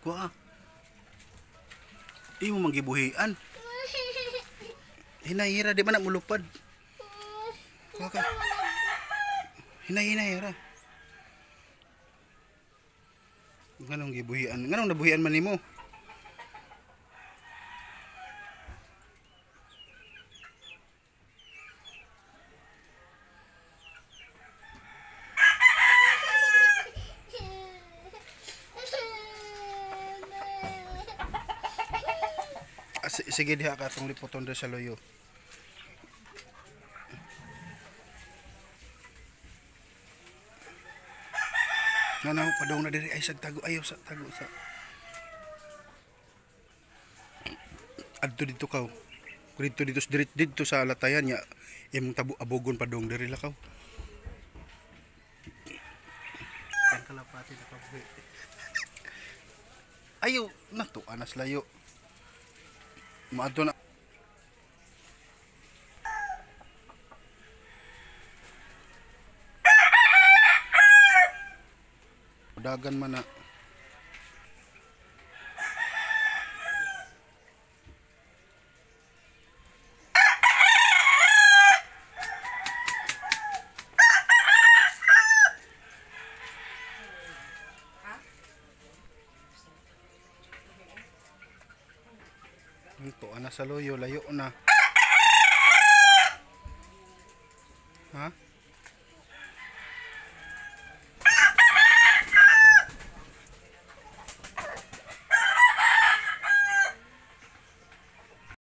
Kuha. Imo manggibuhian. Hinay-hira di man na mulupad. Kuha ka. Hinay-hinay ra. Nganong gibuhian? Nganong nabuhian man nimo? Sige diha ka itong lipoton doon sa loyo. Nga padong na diri ay sa tago. Ayaw sa tago sa. Adto dito kaw. Dito sa latayan ya. Imong tabo abogon padong diri lakaw. Ang kalapati na kabuhi. Ayaw na to anas layo. Maadto na. Dagan man na. Ito, ana sa loyo, layo na. Ha?